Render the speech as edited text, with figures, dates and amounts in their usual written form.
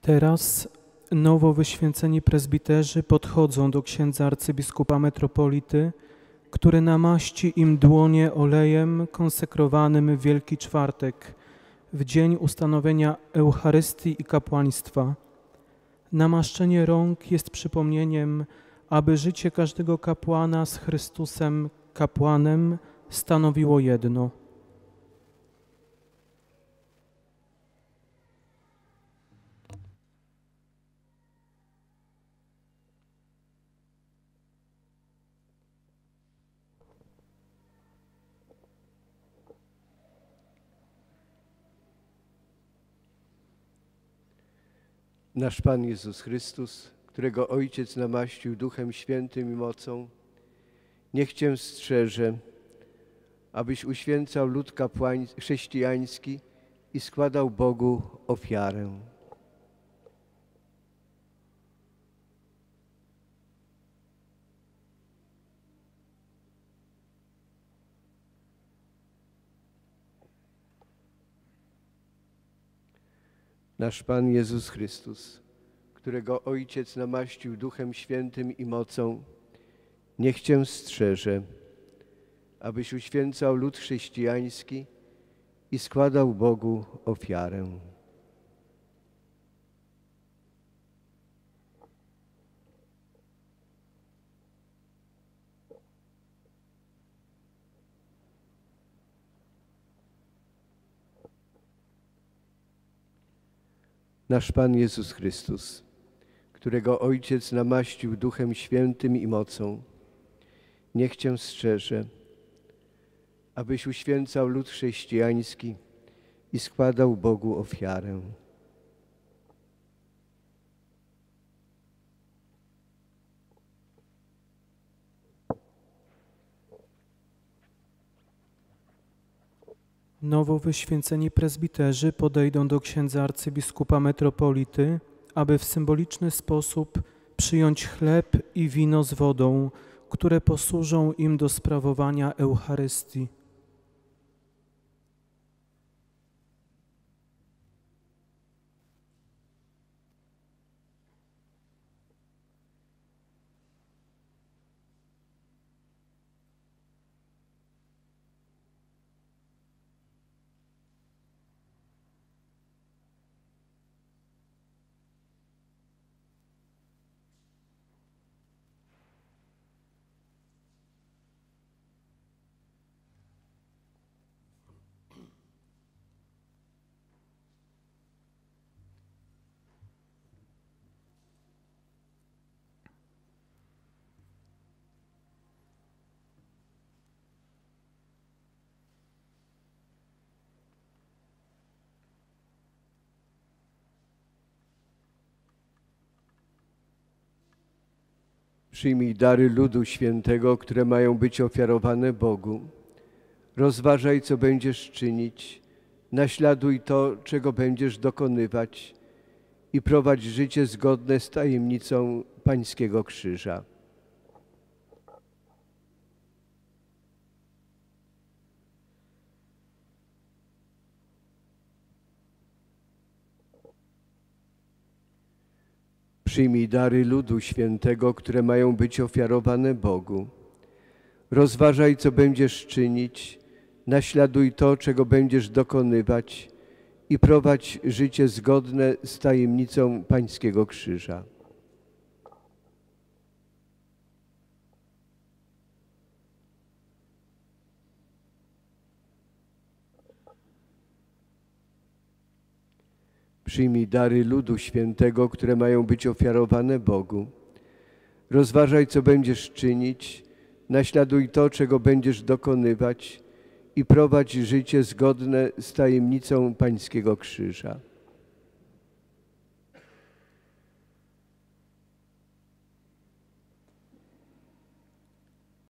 Teraz nowo wyświęceni prezbiterzy podchodzą do księdza arcybiskupa metropolity, który namaści im dłonie olejem konsekrowanym w Wielki Czwartek, w dzień ustanowienia Eucharystii i kapłaństwa. Namaszczenie rąk jest przypomnieniem, aby życie każdego kapłana z Chrystusem, kapłanem, stanowiło jedno. Nasz Pan Jezus Chrystus, którego Ojciec namaścił Duchem Świętym i mocą, niech Cię strzeże, abyś uświęcał lud chrześcijański i składał Bogu ofiarę. Nasz Pan Jezus Chrystus, którego Ojciec namaścił Duchem Świętym i mocą, niech Cię strzeże, abyś uświęcał lud chrześcijański i składał Bogu ofiarę. Nasz Pan Jezus Chrystus, którego Ojciec namaścił Duchem Świętym i mocą, niech Cię strzeże, abyś uświęcał lud chrześcijański i składał Bogu ofiarę. Nowo wyświęceni prezbiterzy podejdą do księdza arcybiskupa metropolity, aby w symboliczny sposób przyjąć chleb i wino z wodą, które posłużą im do sprawowania Eucharystii. Przyjmij dary ludu świętego, które mają być ofiarowane Bogu. Rozważaj, co będziesz czynić, naśladuj to, czego będziesz dokonywać i prowadź życie zgodne z tajemnicą Pańskiego Krzyża. Przyjmij dary ludu świętego, które mają być ofiarowane Bogu. Rozważaj, co będziesz czynić, naśladuj to, czego będziesz dokonywać i prowadź życie zgodne z tajemnicą Pańskiego Krzyża. Przyjmij dary ludu świętego, które mają być ofiarowane Bogu. Rozważaj, co będziesz czynić, naśladuj to, czego będziesz dokonywać i prowadź życie zgodne z tajemnicą Pańskiego Krzyża.